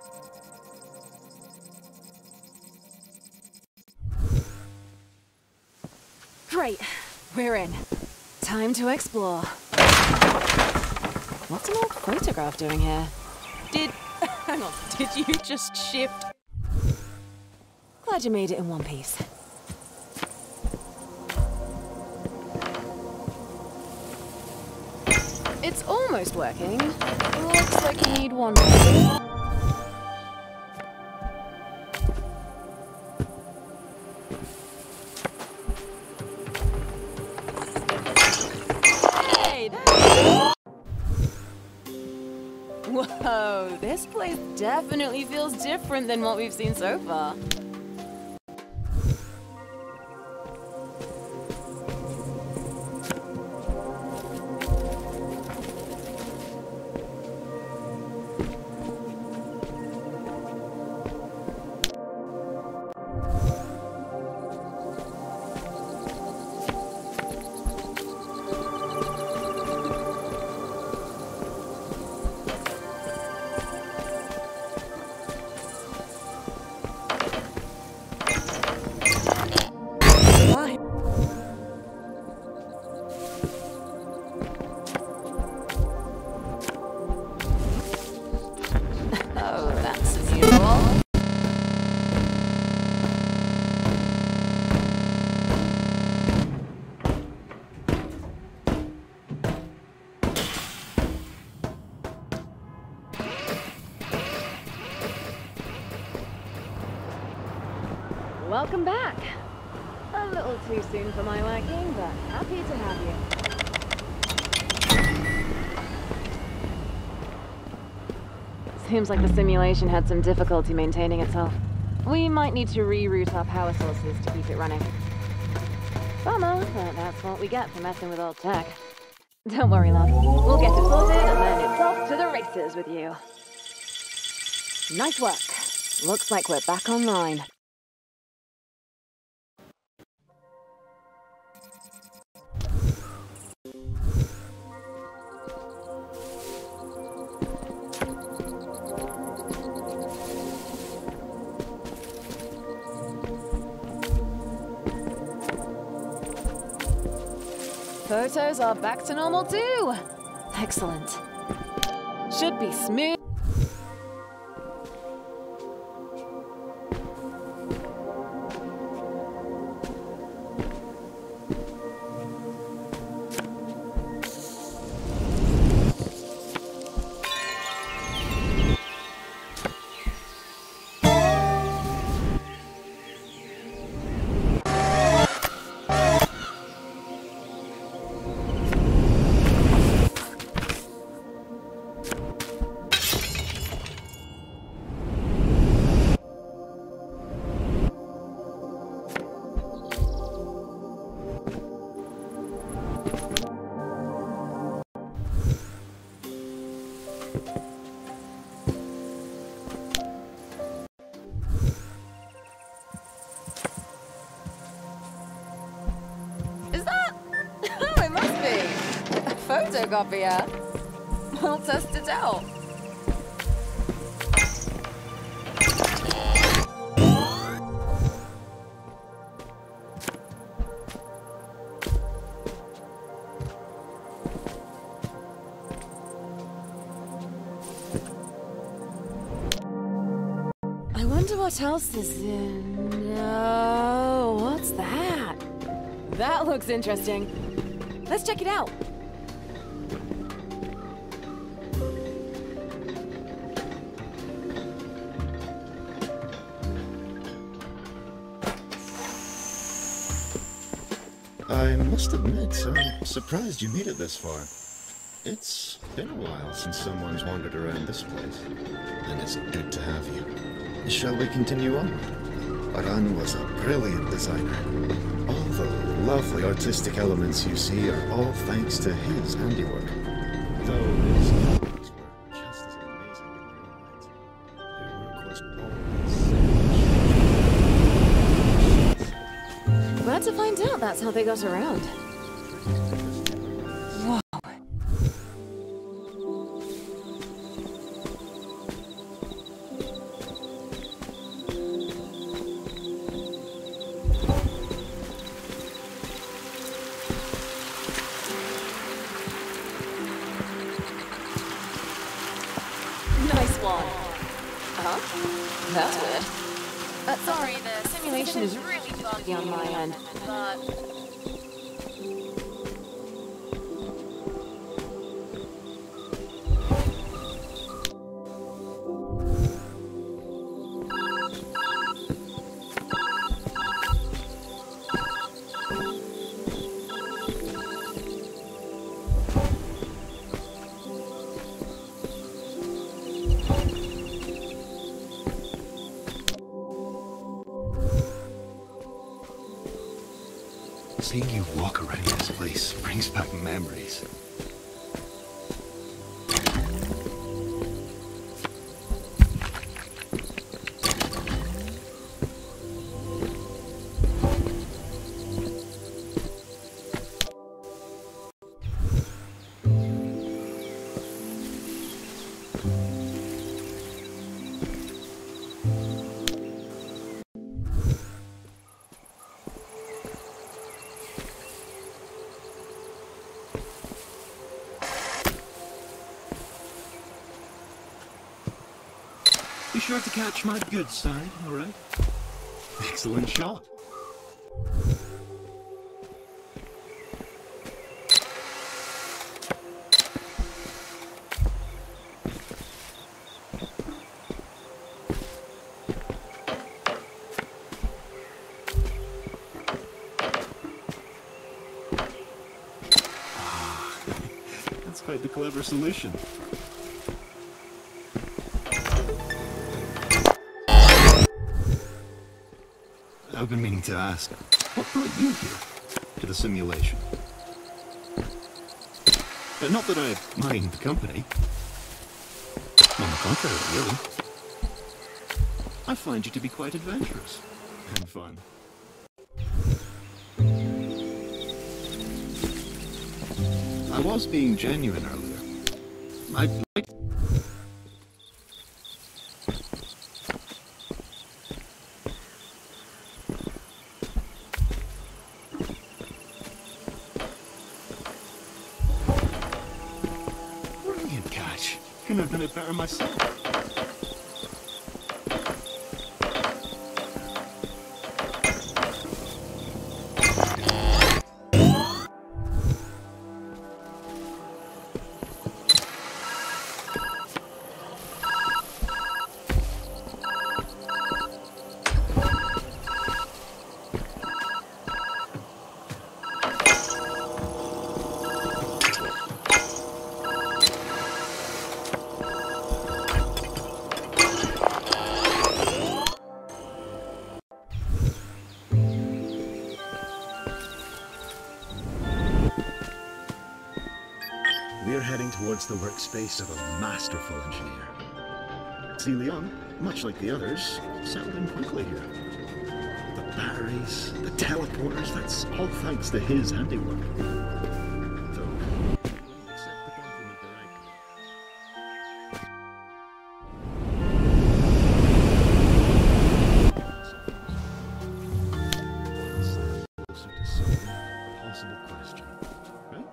Great, we're in. Time to explore. What's an old photograph doing here? Hang on, did you just shift? Glad you made it in one piece. It's almost working. Looks like you need one more. Whoa, this place definitely feels different than what we've seen so far. Welcome back. A little too soon for my liking, but happy to have you. Seems like the simulation had some difficulty maintaining itself. We might need to reroute our power sources to keep it running. Bummer, but that's what we get for messing with old tech. Don't worry, love. We'll get it sorted and then it's off to the races with you. Nice work. Looks like we're back online. Photos are back to normal too! Excellent. Should be smooth. Photocopier. We'll test it out. I wonder what else is in... No, what's that? That looks interesting. Let's check it out. I must admit, I'm surprised you made it this far. It's been a while since someone's wandered around this place, and it's good to have you. Shall we continue on? Aran was a brilliant designer. All the lovely artistic elements you see are all thanks to his handiwork. Though his drawings were just as amazing in their own right. Their work was always... Glad to find out that's how they got around. Whoa. Swan. Huh? That's weird. Sorry, the simulation is really buggy on my end, but... Seeing you walk around this place brings back memories. Be sure to catch my good side, alright? Excellent shot. That's quite the clever solution. I've been meaning to ask, what brought you here to the simulation? Not that I mind the company. On the contrary, really. I find you to be quite adventurous and fun. I was being genuine earlier. I'd like... Brilliant catch. Couldn't have done it better myself. We're heading towards the workspace of a masterful engineer. Leon, much like the others, settled in quickly here. The batteries, the teleporters, that's all thanks to his handiwork. Though, accept the compliment that I closer to solving a possible question, right?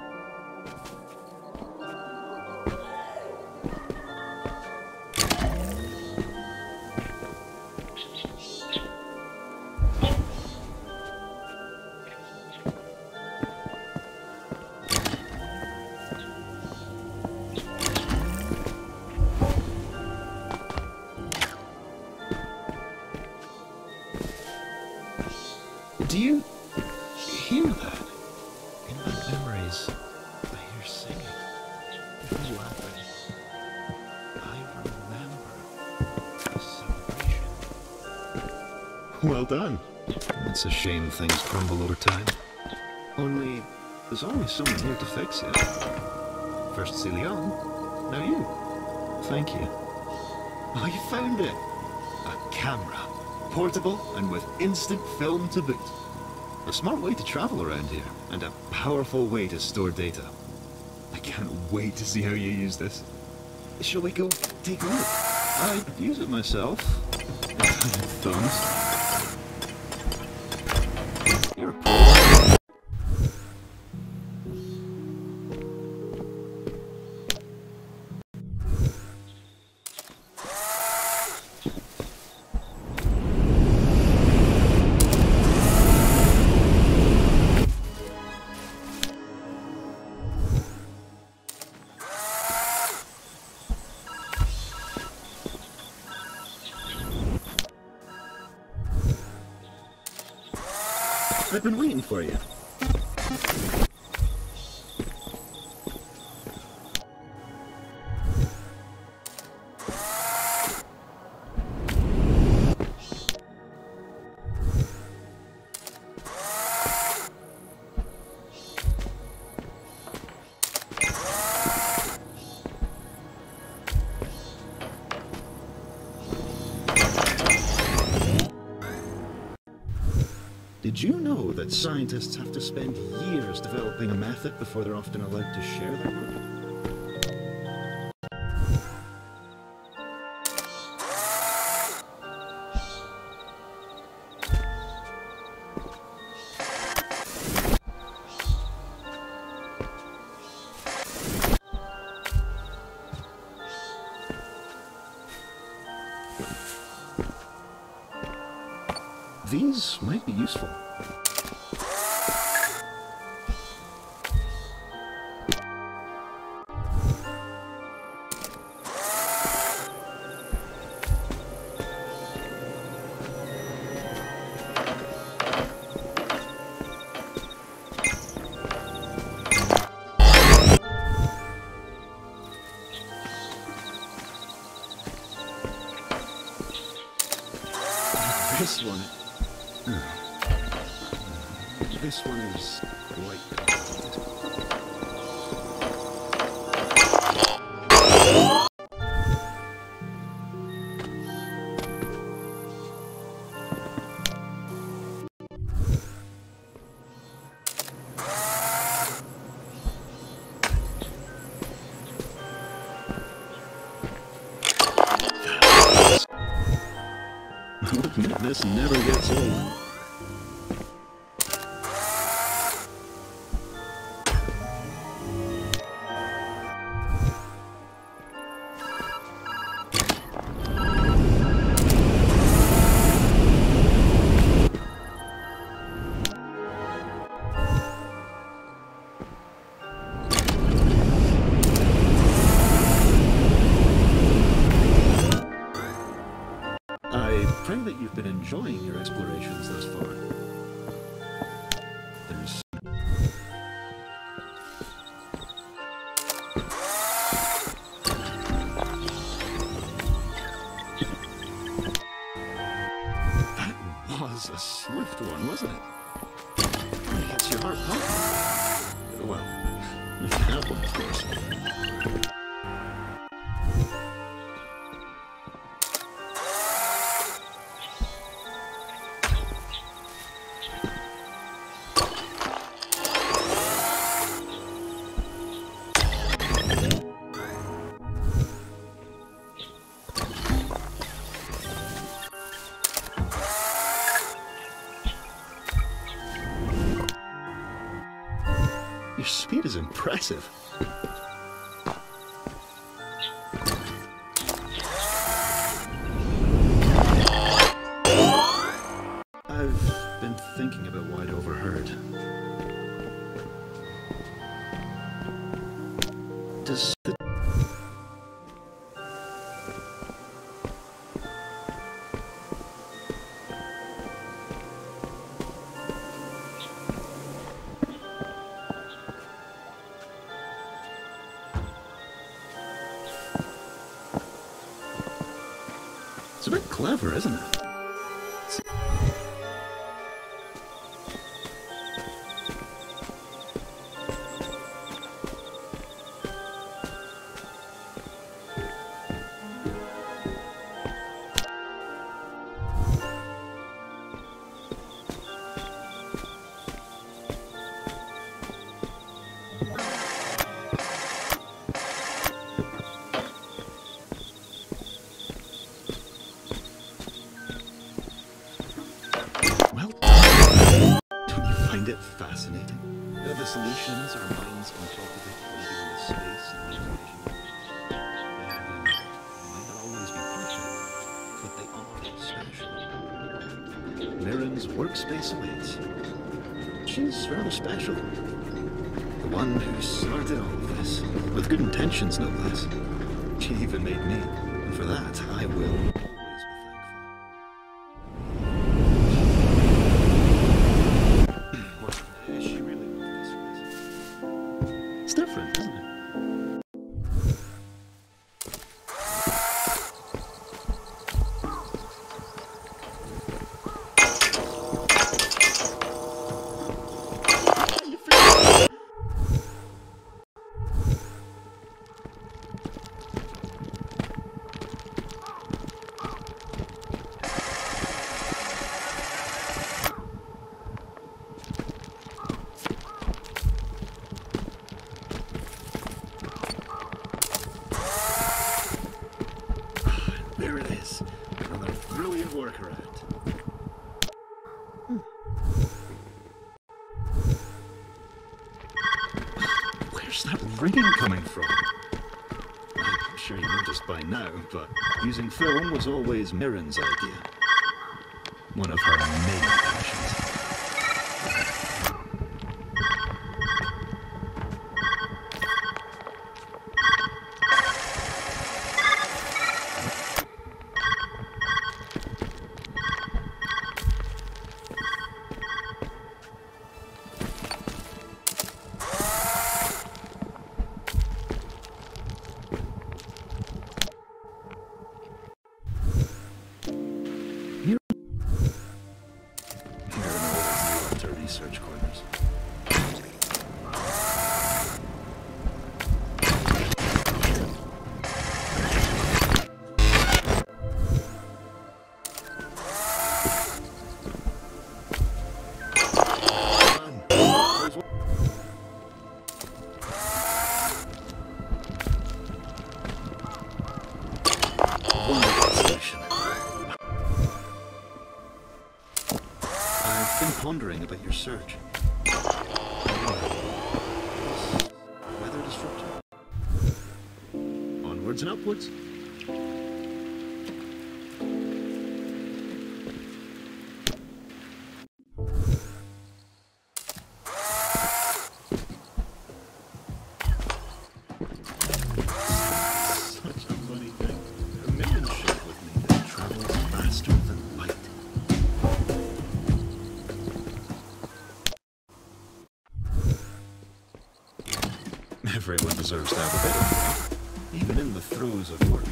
Do you hear that? In my memories, I hear singing, people laughing. I remember the celebration. Well done. It's a shame things crumble over time. Only, there's always someone here to fix it. First Leon, now you. Thank you. Oh, you found it! A camera. Portable and with instant film to boot. A smart way to travel around here, and a powerful way to store data. I can't wait to see how you use this. Shall we go take a look? I'd use it myself. If I had thumbs. You're a pro. I've been waiting for you. Did you know that scientists have to spend years developing a method before they're often allowed to share their work? These might be useful. This one. This one is quite complicated. This never gets old. I pray that you've been enjoying your explorations thus far. There's... That was a swift one, wasn't it? It gets your heart pumping. Well, that one, of course. Your speed is impressive. I've been thinking about what I'd overheard. Does the... It's a bit clever, isn't it? Find it fascinating. The solutions our minds can cultivate living in space and information. They might not always be perfect, but they are special. Mirren's workspace awaits. She's rather special. The one who started all of this, with good intentions no less. She even made me, and for that I will always be thankful. workaround. Where's that ringing coming from? I'm sure you noticed by now, but using film was always Mirren's idea. One of her main passions. Research quarters. I've been pondering about your search. Weather disruptor. Onwards and upwards. Such a funny thing. A million ship with me that travels faster than light. Everyone deserves to have a bit of fun, even in the throes of work.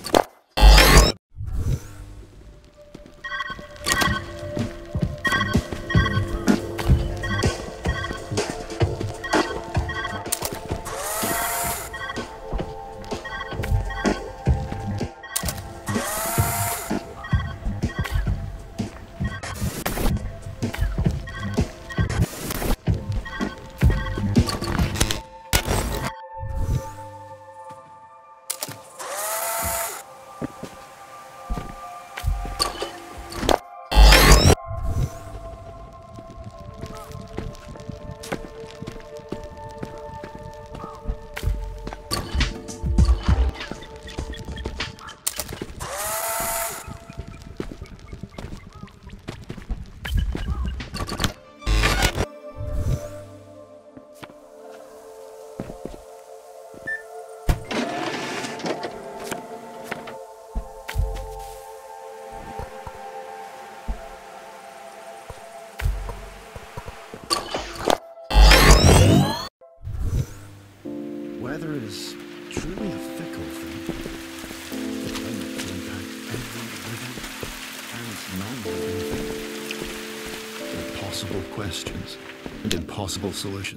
Weather is truly a fickle thing. The climate can impact every living and non-living thing. Impossible questions and impossible solutions.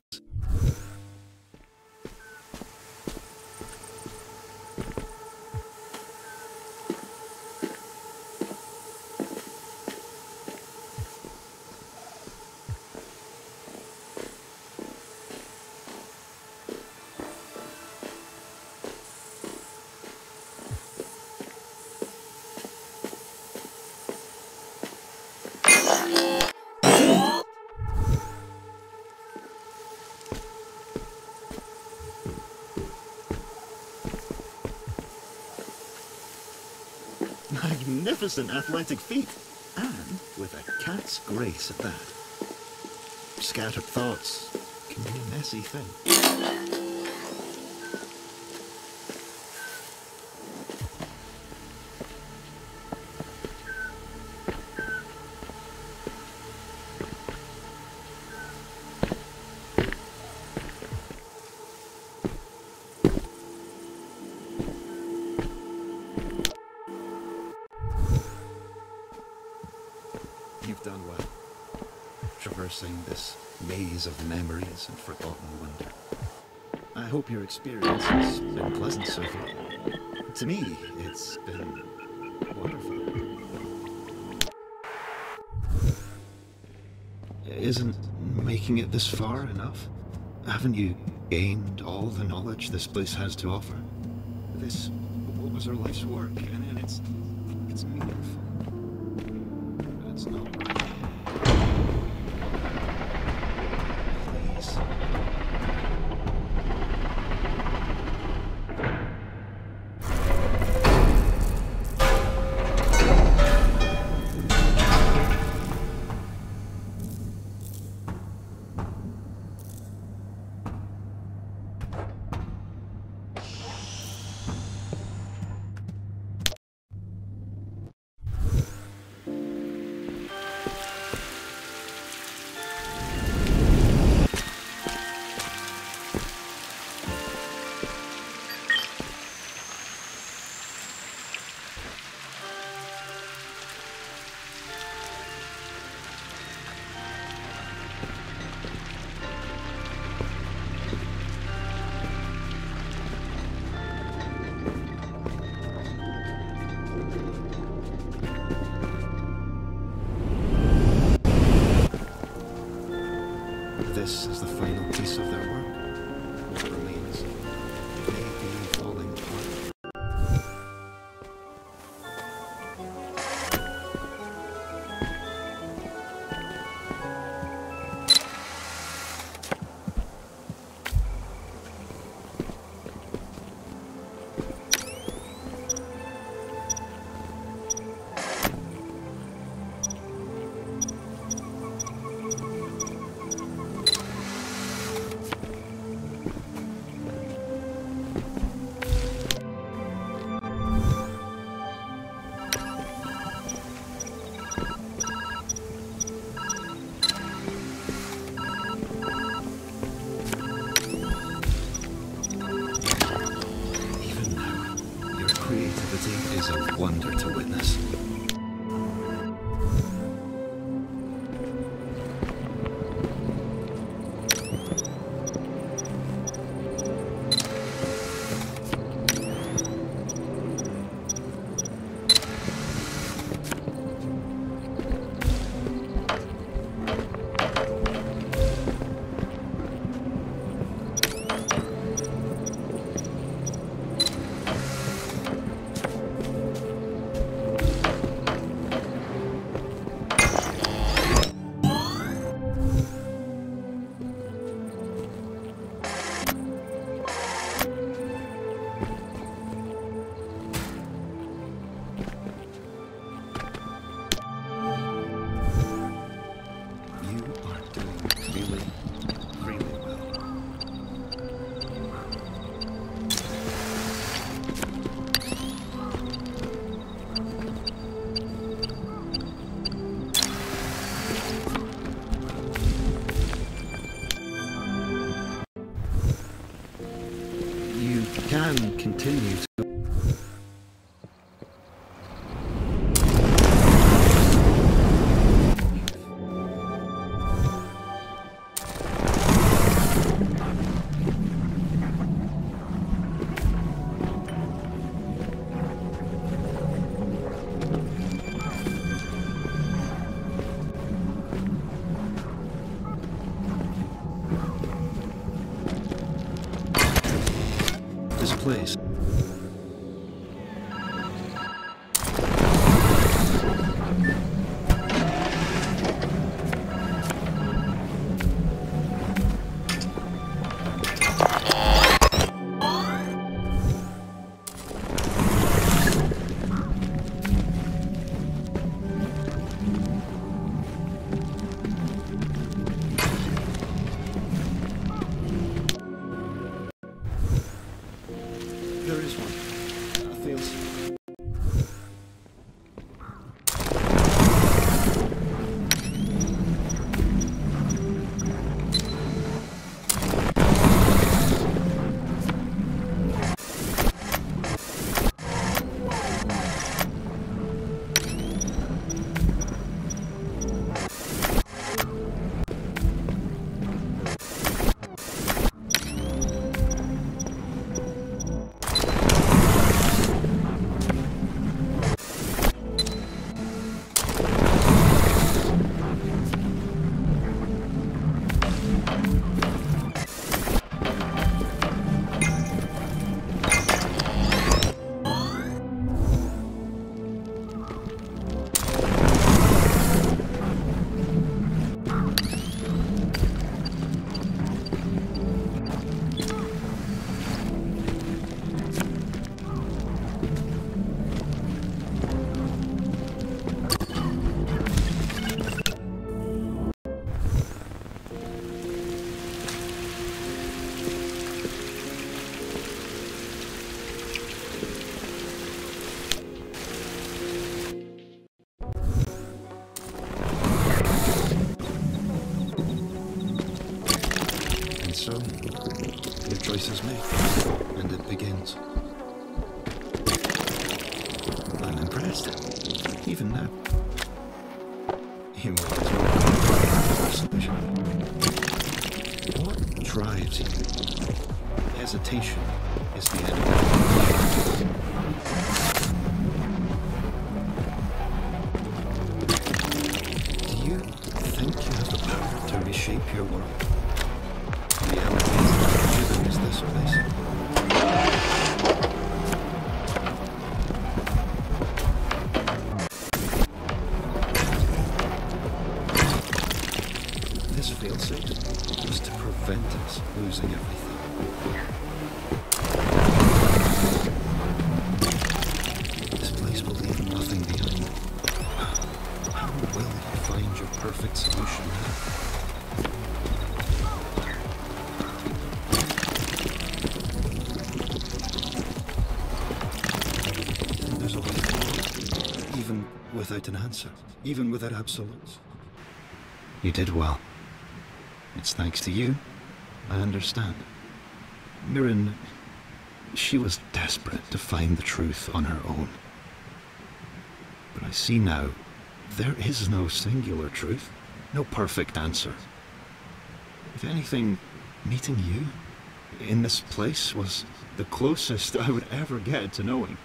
Magnificent athletic feat, and with a cat's grace at that. Scattered thoughts can be a messy thing. You've done well, traversing this maze of memories and forgotten wonder. I hope your experience has been pleasant so far. To me, it's been wonderful. Isn't making it this far enough? Haven't you gained all the knowledge this place has to offer? This was her life's work, and it's meaningful. That's not right. Please. This is the final piece of their work. What remains may be falling apart. Creativity is a wonder to witness. choice is made, and it begins. I'm impressed, even now. You might as well call it solution. What drives you? Hesitation is the enemy. Do you think you have the power to reshape your world? Reality is as given as this place. This failsafe was to prevent us losing everything. This place will leave nothing behind. How will you find your perfect solution now? There's a way, even without an answer, even without absolutes. You did well. It's thanks to you. I understand. Mirren, she was desperate to find the truth on her own. But I see now, there is no singular truth, no perfect answer. If anything, meeting you in this place was the closest I would ever get to knowing.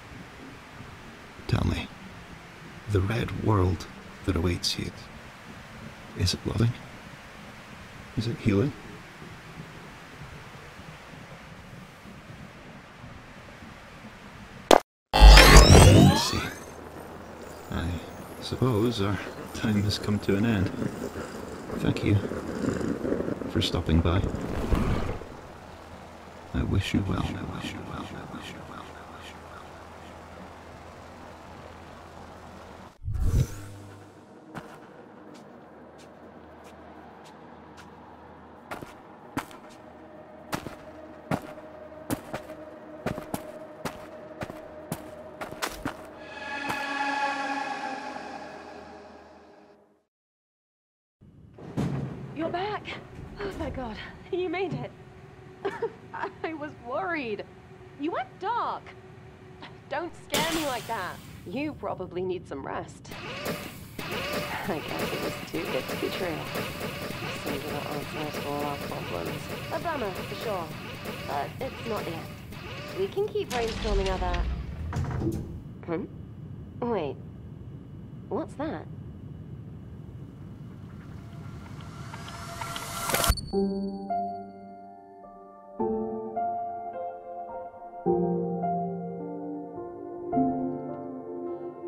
Tell me, the red world that awaits you, is it loving? Is it healing? I see. I suppose our time has come to an end. Thank you for stopping by. I wish you well. I wish you well. I wish you well. I wish you well. You're back! Oh, thank God. You made it. I was worried. You went dark. Don't scare me like that. You probably need some rest. I guess it was too good to be true. So you got answers to all our problems. A bummer, for sure. But it's not the end. We can keep brainstorming other... Wait. What's that?